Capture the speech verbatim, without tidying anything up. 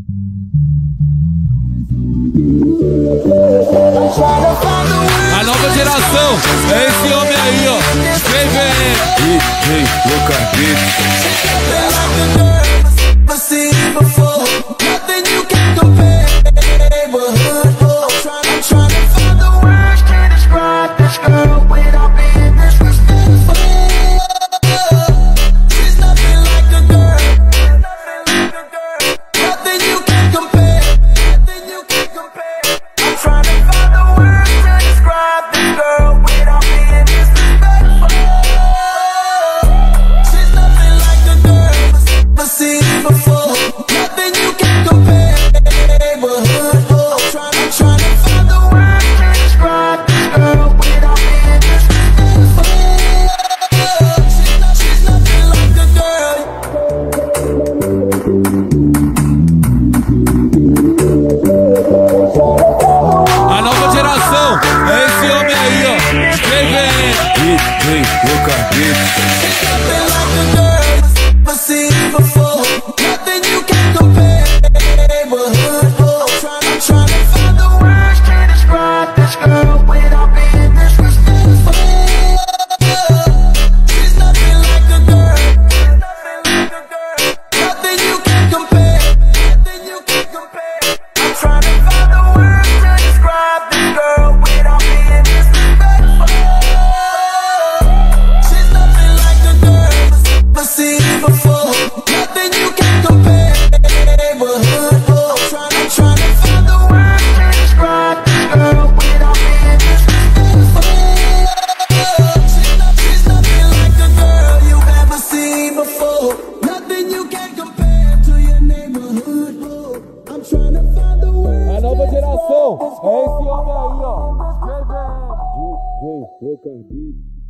A nova geração é esse homem aí, ó. Vem, vem. D J Lucas Beats. A nova geração é esse homem aí, ó. Vem, vem. D J Lucas Beats. A nova geração é esse homem aí, ó. Vem, vem. D J Lucas Beats.